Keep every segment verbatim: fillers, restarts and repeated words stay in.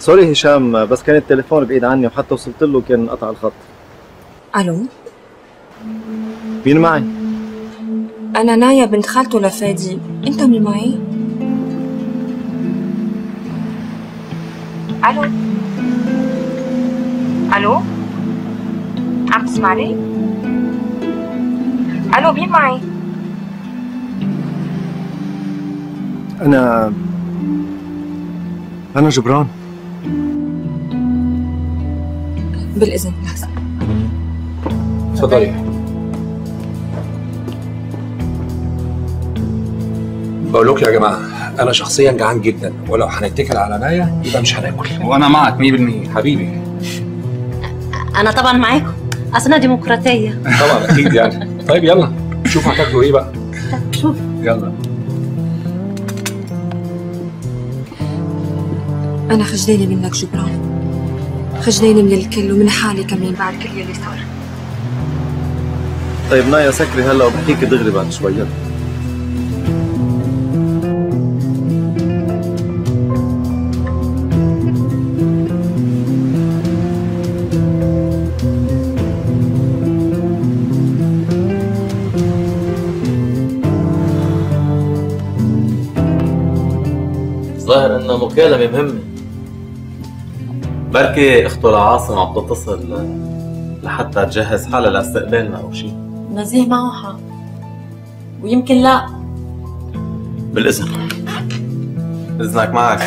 سوري هشام، بس كان التليفون بعيد عني وحتى وصلت له كان انقطع الخط. الو، مين معي؟ انا نايا بنت خالته لفادي. انت مين معي؟ الو الو، عم تسمعني؟ الو، مين معي؟ انا انا جبران. بالاذن لحظه. تفضلي. بقول لكم يا جماعه، انا شخصيا جعان جدا، ولو هنتكل على نايا يبقى مش هناكل. وانا معك مية بالمية حبيبي. انا طبعا معاكم، اصلنا ديمقراطيه. طبعا اكيد يعني. طيب يلا شوفوا هتاكلوا ايه بقى. طب شوف. يلا. انا خجلانه منك جبران، خجلانه من الكل ومن حالي كمان بعد كل يلي صار. طيب نايا سكري هلا وبحكيك دغري بعد شوي. يلا. ظاهر انها مكالمة مهمة. بركي اخته لعاصم عم تتصل لحتى تجهز حالها لاستقبالنا او شيء. نزيه معه حق، ويمكن لا. بالاذن. اذنك معك.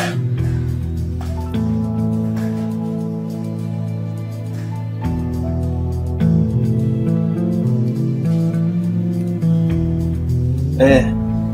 ايه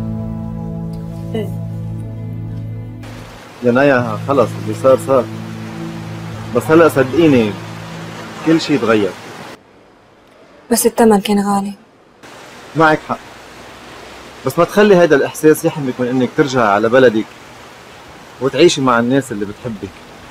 يا نايا، خلص اللي صار صار، بس هلا صدقيني كل شيء تغير. بس الثمن كان غالي. معك حق، بس ما تخلي هذا الاحساس يحرمك من انك ترجع على بلدك وتعيشي مع الناس اللي بتحبك.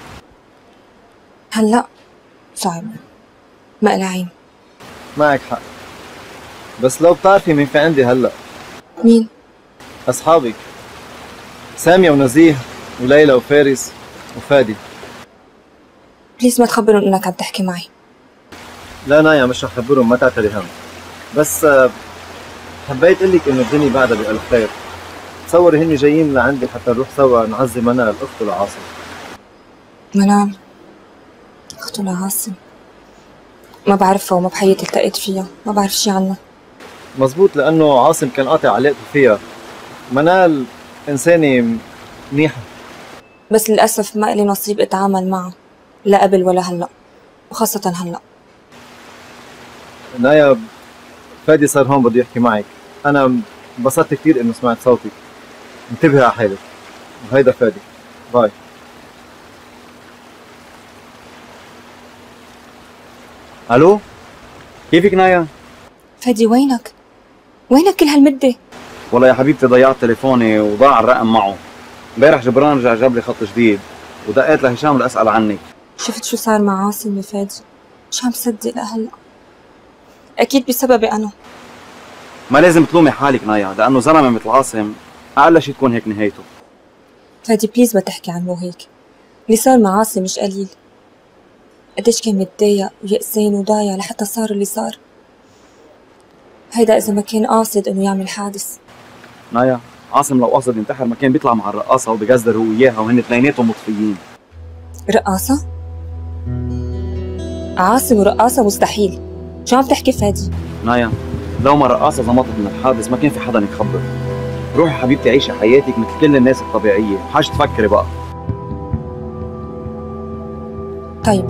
هلا صعب، مقلعين. معك حق، بس لو بتعرفي مين في عندي هلا. مين؟ اصحابك سامية ونزيه وليلى وفارس وفادي. بليز ما تخبرهم انك عم تحكي معي. لا نايا، مش رح خبرهم، ما تعتري هم. بس حبيت اقول لك انه الدنيا بعدها بألف خير. تصوري هني جايين لعندي حتى نروح سوا نعزي منال اخته لعاصم. منال اخته لعاصم؟ ما بعرفها وما بحياتي التقيت فيها، ما بعرف شي عنها. مزبوط، لانه عاصم كان قاطع علاقته فيها. منال انسانه منيحه، بس للاسف ما إلي نصيب اتعامل معها، لا قبل ولا هلا، وخاصة هلا. نايا فادي صار هون بده يحكي معك. انا انبسطت كثير انه سمعت صوتك. انتبهي على حالك. وهيدا فادي. باي. الو، كيفك نايا؟ فادي وينك؟ وينك كل هالمدة؟ والله يا حبيبتي ضيعت تليفوني وضاع الرقم معه. امبارح جبران رجع جاب لي خط جديد ودقيت لهشام لاسال عنك. شفت شو صار مع عاصم يا فادي؟ مش عم صدق لهلا. اكيد بسببي انا. ما لازم تلومي حالك نايا، لانه زلمه مثل عاصم اقل شيء تكون هيك نهايته. فادي بليز ما تحكي عنه هيك. اللي صار مع عاصم مش قليل. قديش كان متضايق ويأسان وضايع لحتى صار اللي صار. هيدا اذا ما كان قاصد انه يعمل حادث. نايا عاصم لو قصد ينتحر ما كان بيطلع مع الرقاصه وبيقزر هو وياها وهن اثنيناتهم مطفيين. رقاصة؟ عاصم ورقاصة مستحيل. شو عم تحكي فادي؟ نايا لو ما رقاصه زمطت من الحادث ما كان في حدا يخبر. روحي حبيبتي عيشي حياتك مثل كل الناس الطبيعيه، حاج تفكري بقى. طيب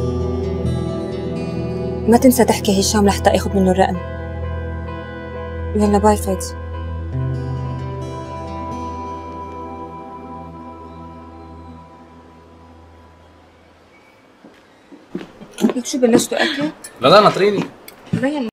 ما تنسى تحكي هشام لحتى اخذ منه الرقم. يلا باي فادي. لك شو بلشتوا اكل؟ لا لا ناطريني. لا يلا.